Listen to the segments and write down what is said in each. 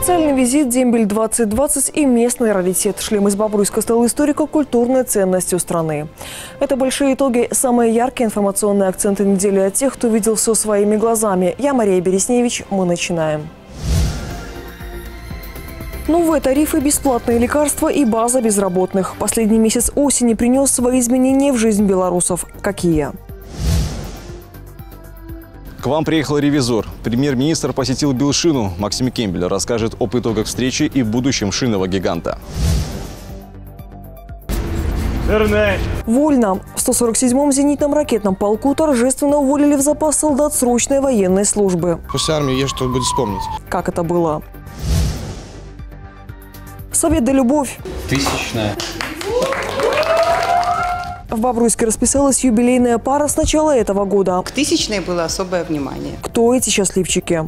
Официальный визит, дембель-2020 и местный раритет. Шлем из Бобруйска стал историко-культурной ценностью страны. Это большие итоги, самые яркие информационные акценты недели от тех, кто видел все своими глазами. Я Мария Бересневич. Мы начинаем. Новые тарифы, бесплатные лекарства и база безработных. Последний месяц осени принес свои изменения в жизнь белорусов. Какие? К вам приехал ревизор. Премьер-министр посетил Белшину. Максим Кембель расскажет об итогах встречи и будущем шинного гиганта. Вольно. В 147-м зенитном ракетном полку торжественно уволили в запас солдат срочной военной службы. После армии есть что будет вспомнить. Как это было? Совет да любовь. Тысячная. В Бобруйске расписалась юбилейная пара с начала этого года. К тысячной было особое внимание. Кто эти счастливчики?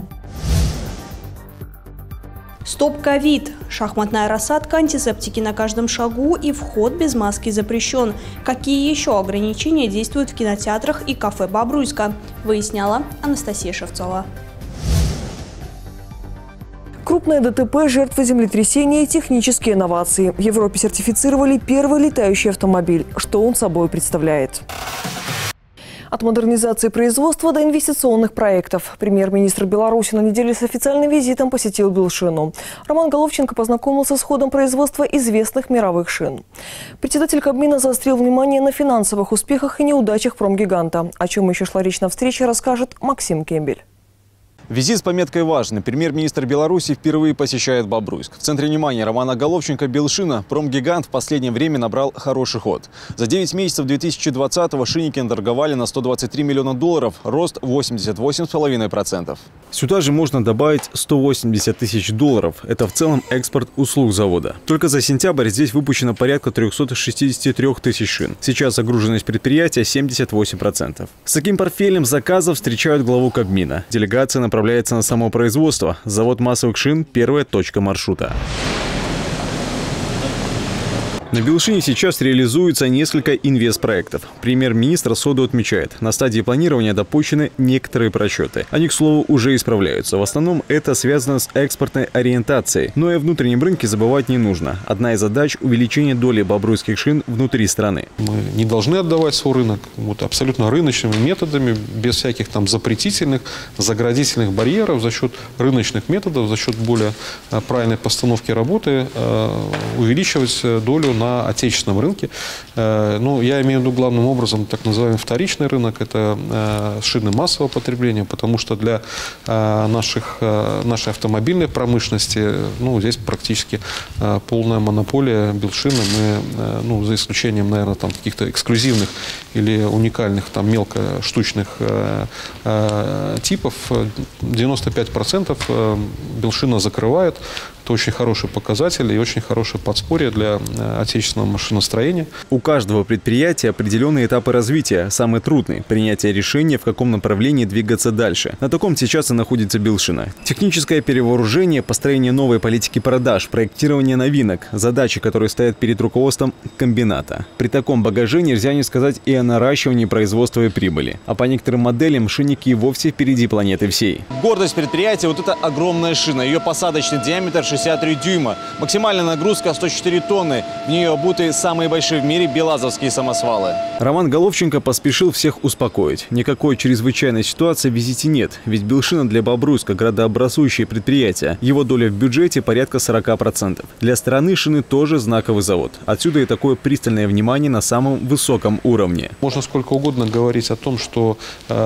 Стоп-ковид. Шахматная рассадка, антисептики на каждом шагу и вход без маски запрещен. Какие еще ограничения действуют в кинотеатрах и кафе Бобруйска, выясняла Анастасия Шевцова. Крупное ДТП, жертвы землетрясения и технические инновации. В Европе сертифицировали первый летающий автомобиль. Что он собой представляет? От модернизации производства до инвестиционных проектов. Премьер-министр Беларуси на неделе с официальным визитом посетил Белшину. Роман Головченко познакомился с ходом производства известных мировых шин. Председатель Кабмина заострил внимание на финансовых успехах и неудачах промгиганта. О чем еще шла речь на встрече, расскажет Максим Кембель. Визит с пометкой важный. Премьер-министр Беларуси впервые посещает Бобруйск. В центре внимания Романа Головченко Белшина. Промгигант в последнее время набрал хороший ход. За 9 месяцев 2020-го шинники торговали на 123 миллиона долларов, рост 88,5%. Сюда же можно добавить 180 тысяч долларов. Это в целом экспорт услуг завода. Только за сентябрь здесь выпущено порядка 363 тысяч шин. Сейчас загруженность предприятия 78%. С таким портфелем заказов встречают главу Кабмина. Делегация направляется на само производство. Завод массовых шин – первая точка маршрута. На Белшине сейчас реализуется несколько инвестпроектов. Премьер-министр сходу отмечает, на стадии планирования допущены некоторые просчеты. Они, к слову, уже исправляются. В основном это связано с экспортной ориентацией. Но и о внутреннем рынке забывать не нужно. Одна из задач – увеличение доли бобруйских шин внутри страны. Мы не должны отдавать свой рынок абсолютно рыночными методами, без всяких там запретительных, заградительных барьеров, за счет рыночных методов, за счет более правильной постановки работы увеличивать долю на отечественном рынке. Ну, я имею в виду главным образом так называемый вторичный рынок, это шины массового потребления, потому что для нашей автомобильной промышленности, здесь практически полная монополия Белшины. Мы, за исключением, наверное, там каких-то эксклюзивных или уникальных там мелко-штучных типов, 95% Белшина закрывает. Это очень хороший показатель и очень хорошее подспорье для отечественного машиностроения. У каждого предприятия определенные этапы развития. Самый трудный – принятие решения, в каком направлении двигаться дальше. На таком сейчас и находится Белшина. Техническое перевооружение, построение новой политики продаж, проектирование новинок – задачи, которые стоят перед руководством комбината. При таком багаже нельзя не сказать и о наращивании производства и прибыли. А по некоторым моделям шинники и вовсе впереди планеты всей. Гордость предприятия – вот эта огромная шина. Ее посадочный диаметр 63 дюйма. Максимальная нагрузка 104 тонны. В нее обуты самые большие в мире белазовские самосвалы. Роман Головченко поспешил всех успокоить. Никакой чрезвычайной ситуации в визите нет. Ведь Белшина для Бобруйска – градообразующее предприятие. Его доля в бюджете порядка 40%. Для страны шины тоже знаковый завод. Отсюда и такое пристальное внимание на самом высоком уровне. Можно сколько угодно говорить о том, что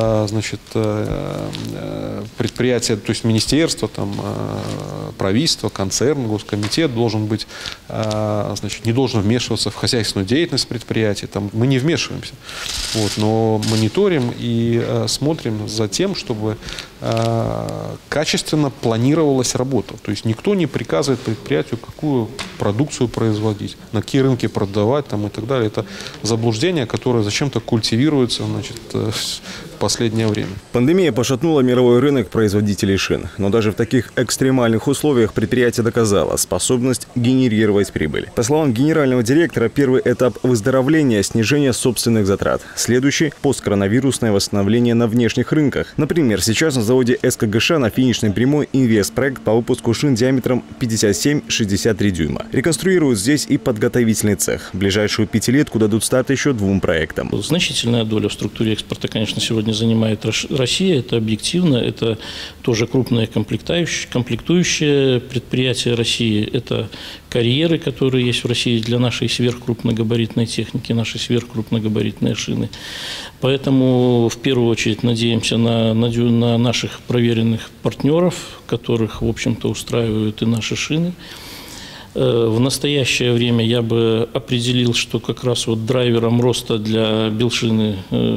предприятие, то есть министерство, правительство, концерн, госкомитет должен быть, не должен вмешиваться в хозяйственную деятельность предприятия. Мы не вмешиваемся. Но мониторим и смотрим за тем, чтобы качественно планировалась работа. То есть никто не приказывает предприятию, какую продукцию производить, на какие рынки продавать и так далее. Это заблуждение, которое зачем-то культивируется в последнее время. Пандемия пошатнула мировой рынок производителей шин. Но даже в таких экстремальных условиях предприятие доказало способность генерировать прибыль. По словам генерального директора, первый этап выздоровления – снижение собственных затрат. Следующий – посткоронавирусное восстановление на внешних рынках. Например, сейчас на заводе СКГШ на финишной прямой инвестпроект по выпуску шин диаметром 57-63 дюйма. Реконструируют здесь и подготовительный цех. В ближайшую пятилетку дадут старт еще 2 проектам. Значительная доля в структуре экспорта, конечно, сегодня занимает Россия. Это объективно. Это тоже крупное комплектующее предприятие России. Это карьеры, которые есть в России для нашей сверхкрупногабаритной техники, наши сверхкрупногабаритные шины. Поэтому в первую очередь надеемся на наших проверенных партнеров, которых, в общем-то, устраивают и наши шины. В настоящее время я бы определил, что как раз вот драйвером роста для Белшины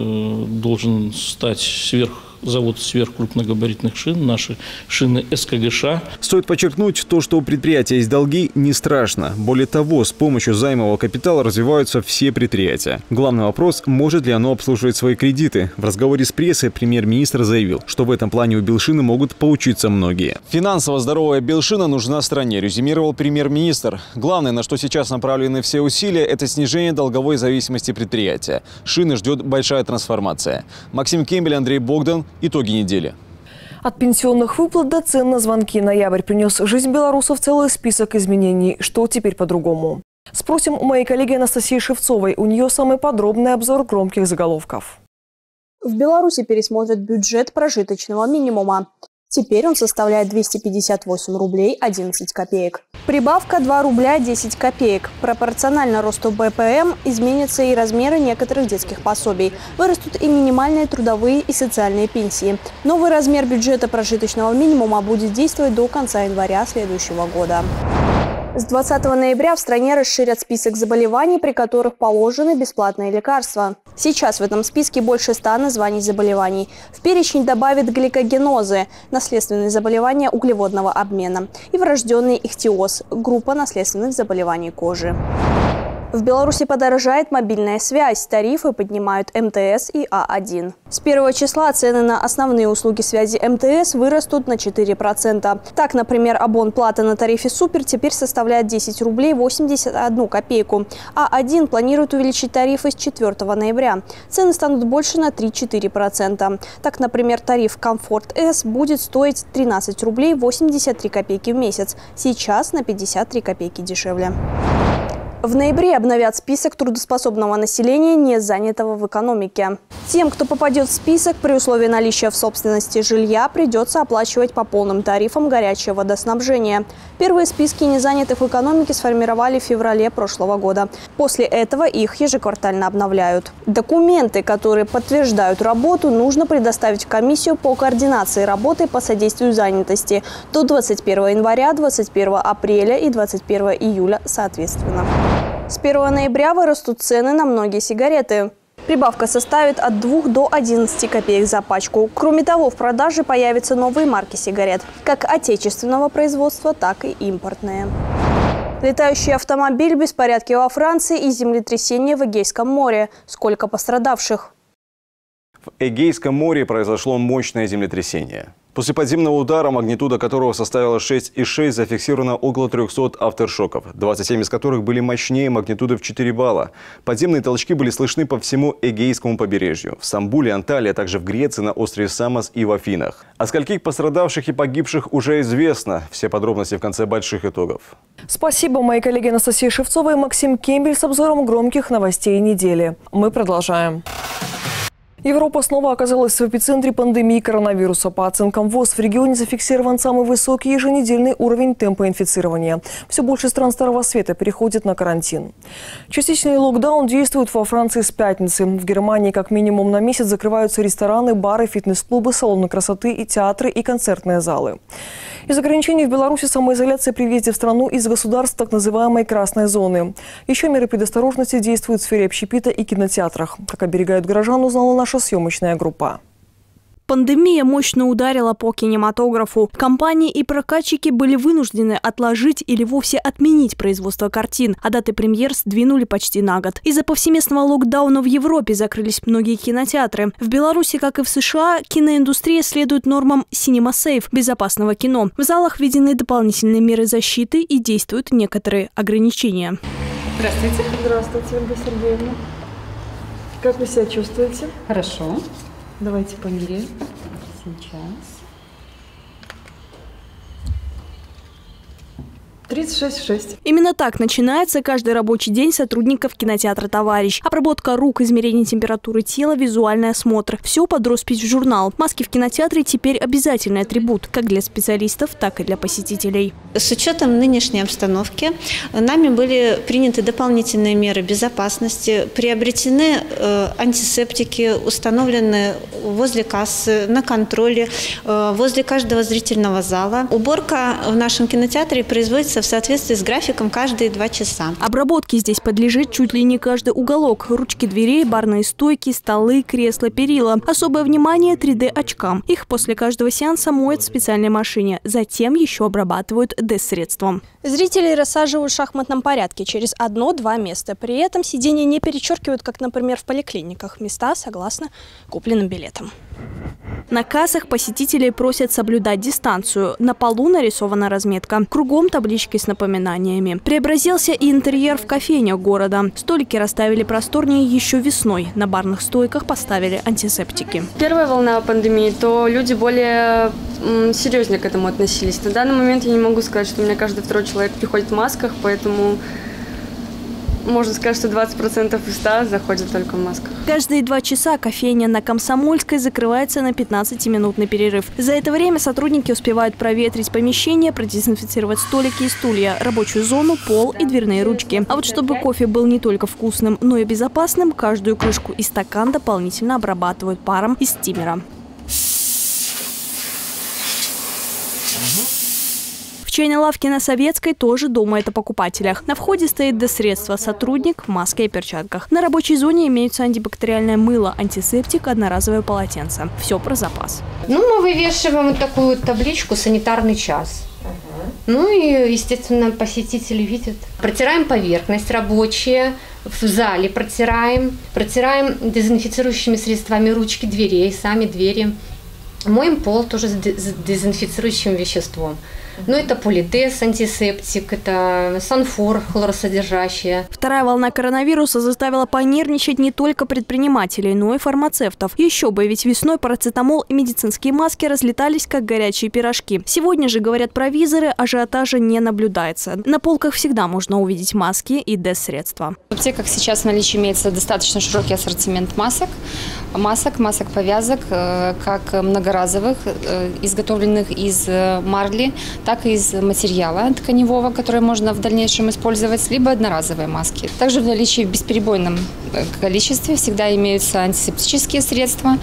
должен стать завод сверхкрупногабаритных шин, наши шины СКГШ. Стоит подчеркнуть, то, что у предприятия есть долги, не страшно. Более того, с помощью займового капитала развиваются все предприятия. Главный вопрос – может ли оно обслуживать свои кредиты? В разговоре с прессой премьер-министр заявил, что в этом плане у Белшины могут поучиться многие. Финансово здоровая Белшина нужна стране, резюмировал премьер-министр. Главное, на что сейчас направлены все усилия – это снижение долговой зависимости предприятия. Шины ждет большая трансформация. Максим Кембель, Андрей Богдан. Итоги недели. От пенсионных выплат до цен на звонки ноябрь принес в жизнь белорусов целый список изменений. Что теперь по-другому? Спросим у моей коллеги Анастасии Шевцовой. У нее самый подробный обзор громких заголовков. В Беларуси пересмотрят бюджет прожиточного минимума. Теперь он составляет 258 рублей 11 копеек. Прибавка 2 рубля 10 копеек. Пропорционально росту БПМ изменятся и размеры некоторых детских пособий. Вырастут и минимальные трудовые и социальные пенсии. Новый размер бюджета прожиточного минимума будет действовать до конца января следующего года. С 20 ноября в стране расширят список заболеваний, при которых положены бесплатные лекарства. Сейчас в этом списке больше 100 названий заболеваний. В перечень добавят гликогенозы – наследственные заболевания углеводного обмена, и врожденный ихтиоз – группа наследственных заболеваний кожи. В Беларуси подорожает мобильная связь. Тарифы поднимают МТС и А1. С 1 числа цены на основные услуги связи МТС вырастут на 4%. Так, например, абонплата на тарифе «Супер» теперь составляет 10 рублей 81 копейку. А1 планирует увеличить тарифы с 4 ноября. Цены станут больше на 3-4%. Так, например, тариф «Комфорт С» будет стоить 13 рублей 83 копейки в месяц. Сейчас на 53 копейки дешевле. В ноябре обновят список трудоспособного населения, не занятого в экономике. Тем, кто попадет в список, при условии наличия в собственности жилья, придется оплачивать по полным тарифам горячее водоснабжение. Первые списки незанятых в экономике сформировали в феврале прошлого года. После этого их ежеквартально обновляют. Документы, которые подтверждают работу, нужно предоставить в комиссию по координации работы по содействию занятости до 21 января, 21 апреля и 21 июля соответственно. С 1 ноября вырастут цены на многие сигареты. Прибавка составит от 2 до 11 копеек за пачку. Кроме того, в продаже появятся новые марки сигарет, как отечественного производства, так и импортные. Летающий автомобиль, беспорядки во Франции и землетрясение в Эгейском море. Сколько пострадавших? В Эгейском море произошло мощное землетрясение. После подземного удара, магнитуда которого составила 6,6, зафиксировано около 300 авторшоков, 27 из которых были мощнее магнитуды в 4 балла. Подземные толчки были слышны по всему Эгейскому побережью. В Стамбуле, Анталии, а также в Греции, на острове Самос и в Афинах. О скольких пострадавших и погибших уже известно. Все подробности в конце больших итогов. Спасибо моей коллеге Анастасии Шевцовой и Максим Кембель с обзором громких новостей недели. Мы продолжаем. Европа снова оказалась в эпицентре пандемии коронавируса. По оценкам ВОЗ, в регионе зафиксирован самый высокий еженедельный уровень темпа инфицирования. Все больше стран Старого Света переходят на карантин. Частичный локдаун действует во Франции с пятницы. В Германии как минимум на месяц закрываются рестораны, бары, фитнес-клубы, салоны красоты, и театры и концертные залы. Из ограничений в Беларуси самоизоляция при въезде в страну из государств так называемой красной зоны. Еще меры предосторожности действуют в сфере общепита и кинотеатрах. Как оберегают горожан, узнала наша съемочная группа. Пандемия мощно ударила по кинематографу. Компании и прокатчики были вынуждены отложить или вовсе отменить производство картин, а даты премьер сдвинули почти на год. Из-за повсеместного локдауна в Европе закрылись многие кинотеатры. В Беларуси, как и в США, киноиндустрия следует нормам Cinema Safe – безопасного кино. В залах введены дополнительные меры защиты и действуют некоторые ограничения. Здравствуйте. Здравствуйте, Ольга Сергеевна. Как вы себя чувствуете? Хорошо. Давайте померяем. Сейчас. 36,6. Именно так начинается каждый рабочий день сотрудников кинотеатра «Товарищ». Обработка рук, измерение температуры тела, визуальный осмотр. Все под роспись в журнал. Маски в кинотеатре теперь обязательный атрибут, как для специалистов, так и для посетителей. С учетом нынешней обстановки нами были приняты дополнительные меры безопасности, приобретены антисептики, установлены возле кассы, на контроле, возле каждого зрительного зала. Уборка в нашем кинотеатре производится в соответствии с графиком каждые 2 часа. Обработке здесь подлежит чуть ли не каждый уголок. Ручки дверей, барные стойки, столы, кресла, перила. Особое внимание 3D-очкам. Их после каждого сеанса моют в специальной машине. Затем еще обрабатывают ДЭС-средством. Зрителей рассаживают в шахматном порядке через 1-2 места. При этом сиденья не перечеркивают, как, например, в поликлиниках. Места согласно купленным билетам. На кассах посетителей просят соблюдать дистанцию. На полу нарисована разметка. Кругом таблички с напоминаниями. Преобразился и интерьер в кофейнях города. Столики расставили просторнее еще весной. На барных стойках поставили антисептики. Первая волна пандемии, то люди более серьезнее к этому относились. На данный момент я не могу сказать, что у меня каждый второй человек приходит в масках, поэтому можно сказать, что 20% из 100 заходят только в масках. Каждые 2 часа кофейня на Комсомольской закрывается на 15-минутный перерыв. За это время сотрудники успевают проветрить помещение, продезинфицировать столики и стулья, рабочую зону, пол и дверные ручки. А вот чтобы кофе был не только вкусным, но и безопасным, каждую крышку и стакан дополнительно обрабатывают паром из стимера. В чайной лавке на Советской тоже думает о покупателях. На входе стоит ДЭС-средство, сотрудник в маске и перчатках. На рабочей зоне имеются антибактериальное мыло, антисептик, одноразовое полотенце. Все про запас. Мы вывешиваем вот такую табличку «Санитарный час». И, естественно, посетители видят. Протираем поверхность рабочие, в зале протираем дезинфицирующими средствами ручки дверей, сами двери. Моем пол тоже с дезинфицирующим веществом. Это полидез, антисептик, это санфор хлоросодержащее. Вторая волна коронавируса заставила понервничать не только предпринимателей, но и фармацевтов. Еще бы, ведь весной парацетамол и медицинские маски разлетались, как горячие пирожки. Сегодня же, говорят провизоры, ажиотажа не наблюдается. На полках всегда можно увидеть маски и ДЭС-средства. В аптеках сейчас в наличии имеется достаточно широкий ассортимент масок, повязок, как многоразовых, изготовленных из марли, так и из материала тканевого, который можно в дальнейшем использовать, либо одноразовые маски. Также в наличии в бесперебойном количестве всегда имеются антисептические средства.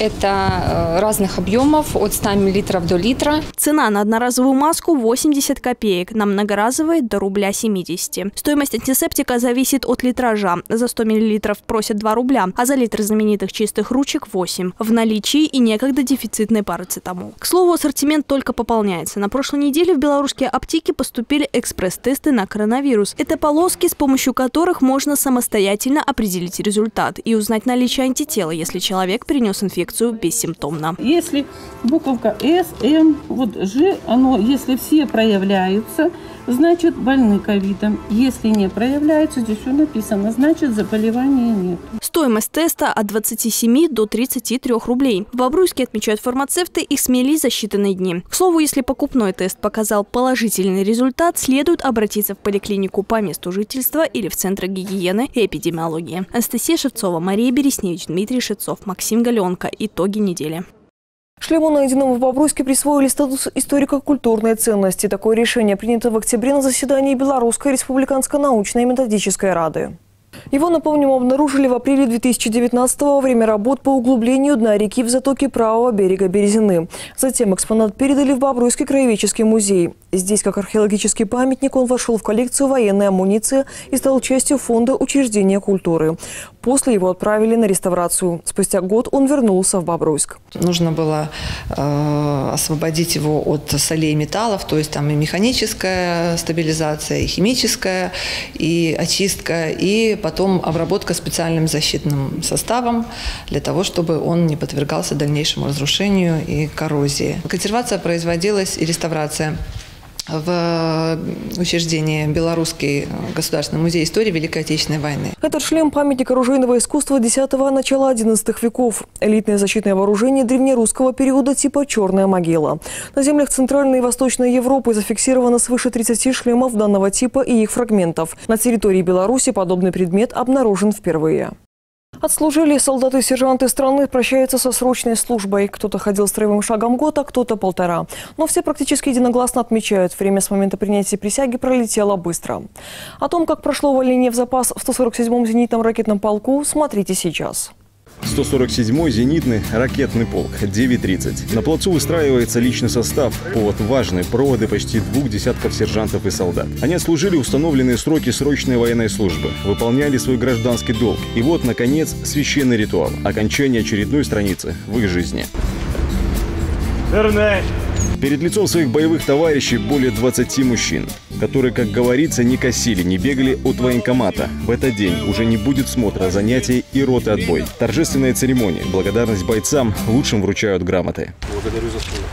Это разных объемов, от 100 мл до литра. Цена на одноразовую маску 80 копеек, на многоразовые до рубля 70. Стоимость антисептика зависит от литража. За 100 мл просят 2 рубля, а за литр знаменитых чистых ручек 8. В наличии и некогда дефицитный парацетамол. К слову, ассортимент только пополняется. На прошлой неделе в белорусские аптеки поступили экспресс-тесты на коронавирус. Это полоски, с помощью которых можно самостоятельно определить результат и узнать наличие антитела, если человек перенес инфекцию бессимптомно. Если буковка С, М, Ж, если все проявляются, значит больны ковидом. Если не проявляются, здесь все написано, значит заболевания нет. Стоимость теста от 27 до 33 рублей. В Бобруйске, отмечают фармацевты, их смели за считанные дни. К слову, если покупной тест показал положительный результат, следует обратиться в поликлинику по месту жительства или в Центр гигиены и эпидемиологии. Анастасия Шевцова, Мария Бересневич, Дмитрий Шевцов, Максим Галенко. Итоги недели. Шлему, найденному в Бобруйске, присвоили статус историко-культурной ценности. Такое решение принято в октябре на заседании Белорусской республиканской научной и методической рады. Его, напомним, обнаружили в апреле 2019-го во время работ по углублению дна реки в затоке правого берега Березины. Затем экспонат передали в Бобруйский краеведческий музей. Здесь, как археологический памятник, он вошел в коллекцию военной амуниции и стал частью фонда учреждения культуры. После его отправили на реставрацию. Спустя год он вернулся в Бобруйск. Нужно было освободить его от солей и металлов, то есть там и механическая стабилизация, и химическая, и очистка, и потом обработка специальным защитным составом для того, чтобы он не подвергался дальнейшему разрушению и коррозии. Консервация производилась и реставрация в учреждении Белорусский государственный музей истории Великой Отечественной войны. Этот шлем – памятник оружейного искусства X-го, начала XI веков. Элитное защитное вооружение древнерусского периода типа «Черная могила». На землях Центральной и Восточной Европы зафиксировано свыше 30 шлемов данного типа и их фрагментов. На территории Беларуси подобный предмет обнаружен впервые. Отслужили солдаты и сержанты страны, прощаются со срочной службой. Кто-то ходил строевым шагом год, а кто-то полтора. Но все практически единогласно отмечают, время с момента принятия присяги пролетело быстро. О том, как прошло увольнение в запас в 147-м зенитном ракетном полку, смотрите сейчас. 147-й зенитный ракетный полк, 9:30. На плацу выстраивается личный состав. Повод важный – проводы почти 2 десятков сержантов и солдат. Они отслужили установленные сроки срочной военной службы, выполняли свой гражданский долг. И вот, наконец, священный ритуал – окончание очередной страницы в их жизни. Перед лицом своих боевых товарищей более 20 мужчин, которые, как говорится, не косили, не бегали от военкомата. В этот день уже не будет смотра, занятий и роты отбой. Торжественная церемония, благодарность бойцам, лучшим вручают грамоты. Благодарю за службу.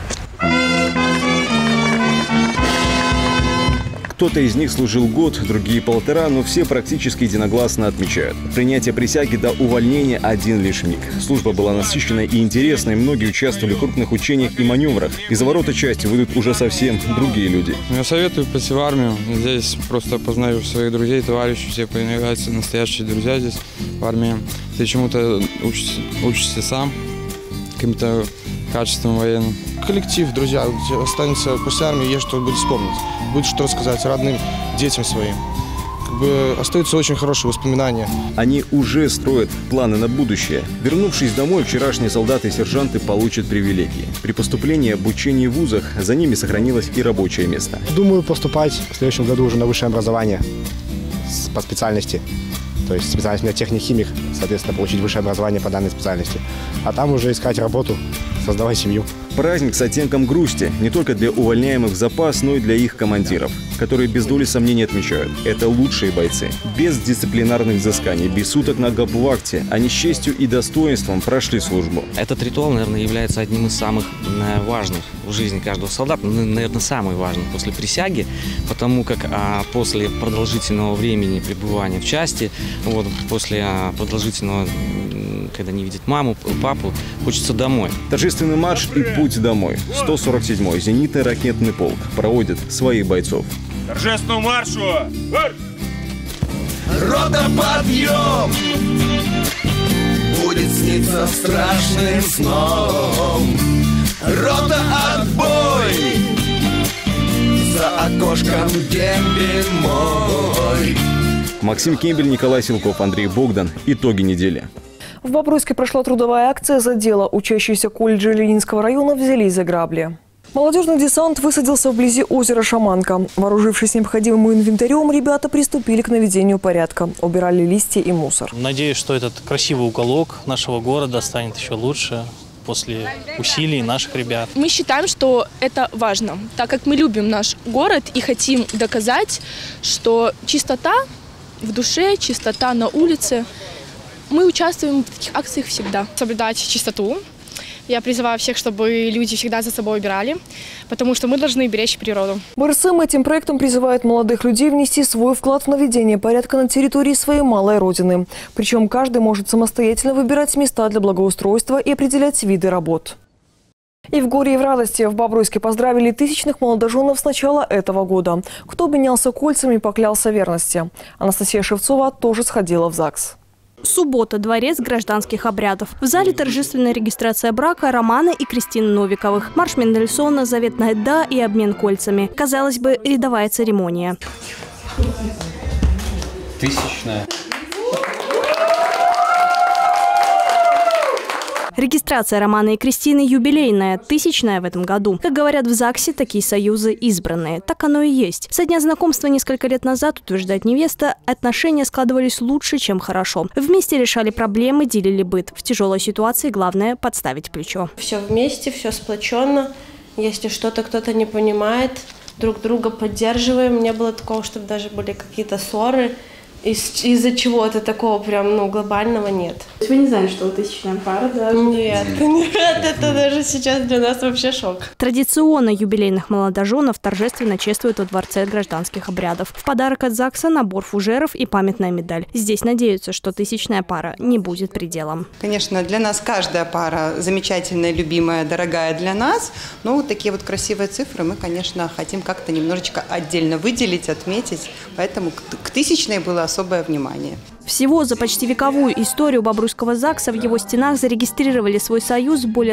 Кто-то из них служил год, другие полтора, но все практически единогласно отмечают. Принятие присяги до увольнения – один лишь миг. Служба была насыщенной и интересной, многие участвовали в крупных учениях и маневрах. Из-за ворота части выйдут уже совсем другие люди. Я советую пойти в армию. Здесь просто познаешь своих друзей, товарищей, все появляются настоящие друзья здесь в армии. Ты чему-то учишься сам, каким-то качеством военным. Коллектив, друзья, останется после армии, есть что будет вспомнить, будет что рассказать родным, детям своим. Остаются очень хорошие воспоминания. Они уже строят планы на будущее. Вернувшись домой, вчерашние солдаты и сержанты получат привилегии. При поступлении и обучении в вузах за ними сохранилось и рабочее место. Думаю поступать в следующем году уже на высшее образование по специальности. То есть специальность у меня техник-химик, соответственно, получить высшее образование по данной специальности. А там уже искать работу, создавать семью. Праздник с оттенком грусти не только для увольняемых в запас, но и для их командиров, которые без доли сомнений отмечают – это лучшие бойцы. Без дисциплинарных взысканий, без суток на гауптвахте, они с честью и достоинством прошли службу. Этот ритуал, наверное, является одним из самых важных в жизни каждого солдата, наверное, самый важный после присяги, потому как после продолжительного времени пребывания в части, после продолжительного, когда не видит маму, папу, хочется домой. Торжественный марш и путь домой. 147-й зенитный ракетный полк проводит своих бойцов. Торжественному маршу! Рота, подъем! Будет сниться страшным сном. Рота, отбой! За окошком дембель мой. Максим Кембель, Николай Силков, Андрей Богдан. Итоги недели. В Бобруйске прошла трудовая акция за дело. Учащиеся колледжа Ленинского района взялись за грабли. Молодежный десант высадился вблизи озера Шаманка. Вооружившись необходимым инвентарем, ребята приступили к наведению порядка. Убирали листья и мусор. Надеюсь, что этот красивый уголок нашего города станет еще лучше после усилий наших ребят. Мы считаем, что это важно, так как мы любим наш город и хотим доказать, что чистота в душе, чистота на улице. Мы участвуем в таких акциях всегда. Соблюдать чистоту. Я призываю всех, чтобы люди всегда за собой убирали, потому что мы должны беречь природу. БРСМ этим проектом призывает молодых людей внести свой вклад в наведение порядка на территории своей малой родины. Причем каждый может самостоятельно выбирать места для благоустройства и определять виды работ. И в горе, и в радости в Бобруйске поздравили тысячных молодоженов с начала этого года. Кто обменялся кольцами и поклялся верности. Анастасия Шевцова тоже сходила в ЗАГС. Суббота. Дворец гражданских обрядов. В зале торжественная регистрация брака Романа и Кристины Новиковых. Марш Мендельсона, заветная «да» и обмен кольцами. Казалось бы, рядовая церемония. Тысячная. Регистрация Романа и Кристины юбилейная, 1000-я в этом году. Как говорят в ЗАГСе, такие союзы избранные. Так оно и есть. Со дня знакомства несколько лет назад, утверждает невеста, отношения складывались лучше, чем хорошо. Вместе решали проблемы, делили быт. В тяжелой ситуации главное – подставить плечо. Все вместе, все сплоченно. Если что-то кто-то не понимает, друг друга поддерживаем. Не было такого, чтобы даже были какие-то ссоры. из-за чего-то такого прям, глобального нет. Вы не знали, что вы тысячная пара, да? Нет, это даже сейчас для нас вообще шок. Традиционно юбилейных молодоженов торжественно чествуют во Дворце гражданских обрядов. В подарок от ЗАГСа набор фужеров и памятная медаль. Здесь надеются, что тысячная пара не будет пределом. Конечно, для нас каждая пара замечательная, любимая, дорогая для нас. Но вот такие вот красивые цифры мы, конечно, хотим как-то немножечко отдельно выделить, отметить. Поэтому к тысячной было особое внимание. Всего за почти вековую историю Бобруйского ЗАГСа в его стенах зарегистрировали свой союз более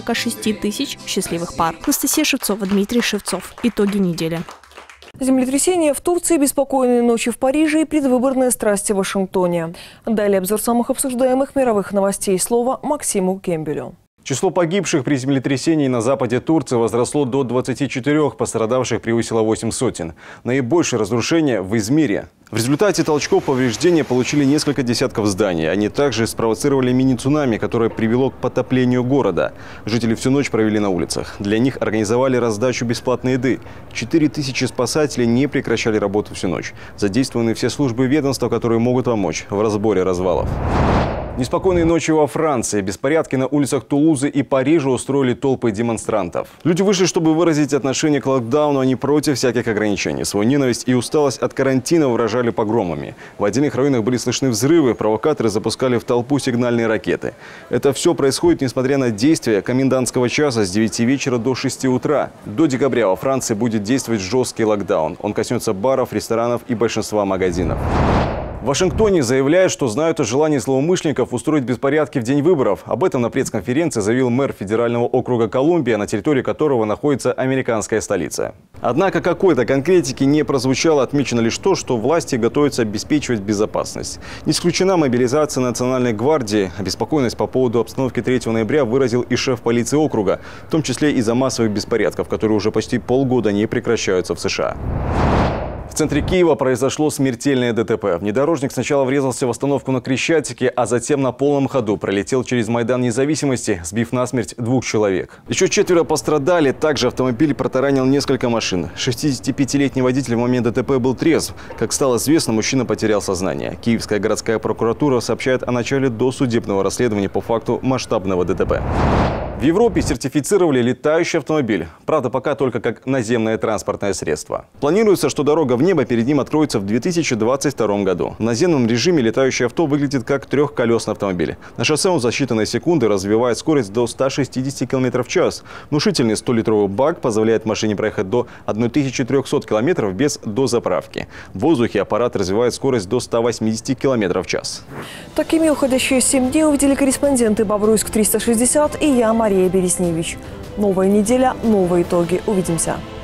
146 тысяч счастливых пар. Анастасия Шевцова, Дмитрий Шевцов. Итоги недели. Землетрясение в Турции, беспокойные ночи в Париже и предвыборные страсти в Вашингтоне. Далее обзор самых обсуждаемых мировых новостей. Слово Максиму Кембелю. Число погибших при землетрясении на западе Турции возросло до 24, пострадавших превысило 8 сотен. Наибольшее разрушение в Измире. В результате толчков повреждения получили несколько десятков зданий. Они также спровоцировали мини-цунами, которое привело к потоплению города. Жители всю ночь провели на улицах. Для них организовали раздачу бесплатной еды. 4000 спасателей не прекращали работу всю ночь. Задействованы все службы и ведомства, которые могут помочь в разборе развалов. Неспокойные ночи во Франции. Беспорядки на улицах Тулузы и Парижа устроили толпы демонстрантов. Люди вышли, чтобы выразить отношение к локдауну, а не против всяких ограничений. Свою ненависть и усталость от карантина выражали погромами. В отдельных районах были слышны взрывы, провокаторы запускали в толпу сигнальные ракеты. Это все происходит, несмотря на действия комендантского часа с 9 вечера до 6 утра. До декабря во Франции будет действовать жесткий локдаун. Он коснется баров, ресторанов и большинства магазинов. В Вашингтоне заявляют, что знают о желании злоумышленников устроить беспорядки в день выборов. Об этом на пресс-конференции заявил мэр федерального округа Колумбия, на территории которого находится американская столица. Однако какой-то конкретики не прозвучало, отмечено лишь то, что власти готовятся обеспечивать безопасность. Не исключена мобилизация Национальной гвардии. Обеспокоенность по поводу обстановки 3 ноября выразил и шеф полиции округа, в том числе из-за массовых беспорядков, которые уже почти полгода не прекращаются в США. В центре Киева произошло смертельное ДТП. Внедорожник сначала врезался в остановку на Крещатике, а затем на полном ходу пролетел через Майдан Независимости, сбив насмерть 2 человек. Еще 4 пострадали. Также автомобиль протаранил несколько машин. 65-летний водитель в момент ДТП был трезв. Как стало известно, мужчина потерял сознание. Киевская городская прокуратура сообщает о начале досудебного расследования по факту масштабного ДТП. В Европе сертифицировали летающий автомобиль. Правда, пока только как наземное транспортное средство. Планируется, что дорога в небо перед ним откроется в 2022 году. В наземном режиме летающее авто выглядит как трехколесный автомобиль. На шоссе он за считанные секунды развивает скорость до 160 км в час. Внушительный 100-литровый бак позволяет машине проехать до 1300 км без дозаправки. В воздухе аппарат развивает скорость до 180 км в час. Такими уходящие 7 дней увидели корреспонденты Бобруйск 360 и я, Мария Бересневич. Новая неделя, новые итоги. Увидимся.